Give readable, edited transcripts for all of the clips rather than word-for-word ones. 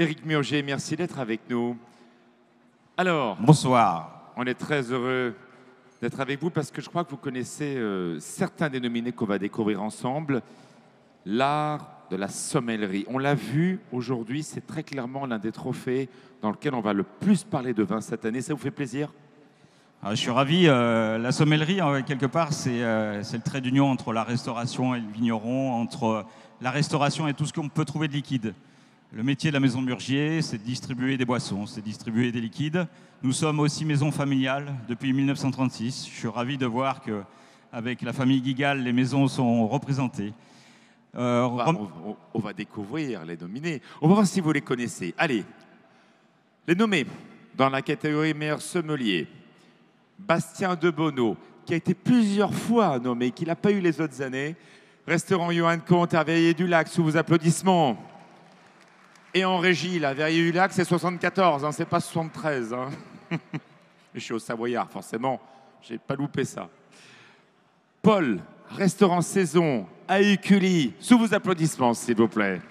Éric Murger, merci d'être avec nous. Alors, bonsoir. On est très heureux d'être avec vous parce que je crois que vous connaissez certains des nominés qu'on va découvrir ensemble. L'art de la sommellerie. On l'a vu aujourd'hui, c'est très clairement l'un des trophées dans lequel on va le plus parler de vin cette année. Ça vous fait plaisir? Je suis ravi. La sommellerie, quelque part, c'est le trait d'union entre la restauration et le vigneron, entre la restauration et tout ce qu'on peut trouver de liquide. Le métier de la maison Murgier, c'est de distribuer des boissons, c'est de distribuer des liquides. Nous sommes aussi maison familiale depuis 1936. Je suis ravi de voir qu'avec la famille Guigal, les maisons sont représentées. On va découvrir les nominés. On va voir si vous les connaissez. Allez, les nommés dans la catégorie meilleur sommelier. Bastien Debonneau, qui a été plusieurs fois nommé, qui n'a pas eu les autres années. Restaurant Johan Comte à Verrier-du-Lac, sous vos applaudissements. Et en régie, la Verrier-du-Lac, c'est 74, hein, c'est pas 73. Hein. Je suis au Savoyard, forcément, j'ai pas loupé ça. Paul, restaurant Saison, à Ucully, sous vos applaudissements, s'il vous plaît.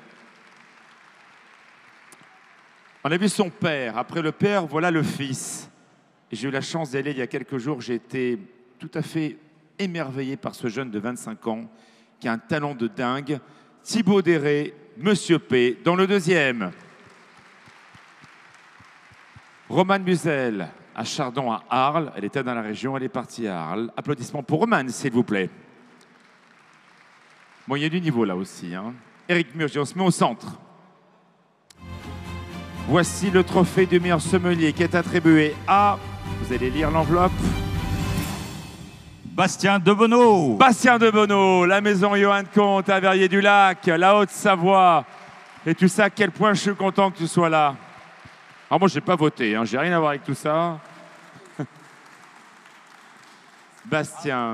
On a vu son père. Après le père, voilà le fils. J'ai eu la chance d'aller il y a quelques jours. J'ai été tout à fait émerveillé par ce jeune de 25 ans qui a un talent de dingue. Thibaut Déré, Monsieur P, dans le deuxième. Romane Musel, à Chardon, à Arles. Elle était dans la région, elle est partie à Arles. Applaudissements pour Romane, s'il vous plaît. Bon, il y a du niveau là aussi. Hein. Éric Murger, on se met au centre. Voici le trophée du meilleur sommelier qui est attribué à... Vous allez lire l'enveloppe. Bastien Debonneau. Bastien Debonneau, la maison Johan Comte à Verrier-du-Lac, la Haute-Savoie. Et tu sais à quel point je suis content que tu sois là. Alors moi, je n'ai pas voté, hein, j'ai rien à voir avec tout ça. Bastien.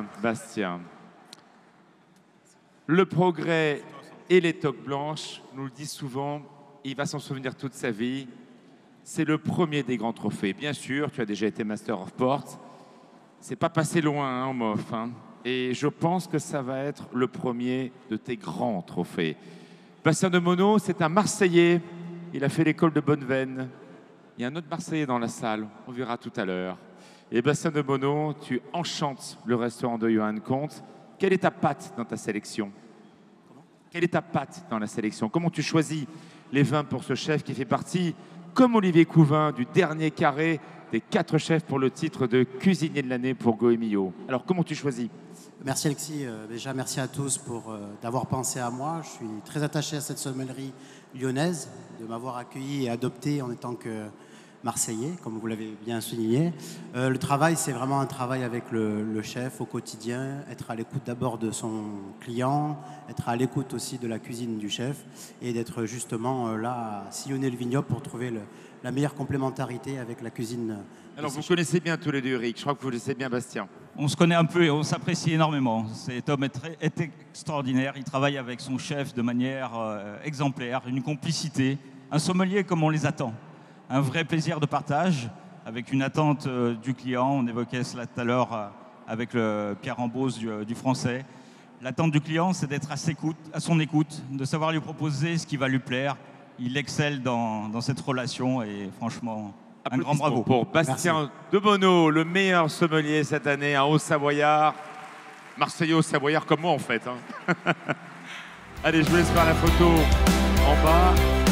Le progrès et les toques blanches, nous le dit souvent, il va s'en souvenir toute sa vie. C'est le premier des grands trophées. Bien sûr, tu as déjà été Master of Port. C'est pas passé loin hein, en MOF. Hein. Et je pense que ça va être le premier de tes grands trophées. Bastien Debonneau, c'est un Marseillais. Il a fait l'école de Bonneveine. Il y a un autre Marseillais dans la salle. On verra tout à l'heure. Et Bastien Debonneau, tu enchantes le restaurant de Johan Comte. Quelle est ta patte dans ta sélection? Quelle est ta patte dans la sélection? Comment tu choisis les vins pour ce chef qui fait partie, comme Olivier Couvin, du dernier carré des 4 chefs pour le titre de cuisinier de l'année pour Goemio. Alors, comment tu choisis? Merci Alexis. Déjà, merci à tous d'avoir pensé à moi. Je suis très attaché à cette sommellerie lyonnaise, de m'avoir accueilli et adopté en étant que Marseillais, comme vous l'avez bien souligné. Le travail, c'est vraiment un travail avec le chef au quotidien, être à l'écoute d'abord de son client, être à l'écoute aussi de la cuisine du chef et d'être justement là à sillonner le vignoble pour trouver la meilleure complémentarité avec la cuisine. Alors vous connaissez bien tous les deux Eric, je crois que vous connaissez bien Bastien. On se connaît un peu et on s'apprécie énormément. Cet homme est extraordinaire, il travaille avec son chef de manière exemplaire, une complicité, un sommelier comme on les attend. Un vrai plaisir de partage, avec une attente du client. On évoquait cela tout à l'heure avec le Pierre Ambose du français. L'attente du client, c'est d'être à son écoute, de savoir lui proposer ce qui va lui plaire. Il excelle dans cette relation et franchement, un grand bravo. Pour Bastien Debonneau, le meilleur sommelier cette année, un Haut-Savoyard. Marseillais Haut-Savoyard comme moi en fait. Hein. Allez, je vous laisse faire la photo en bas.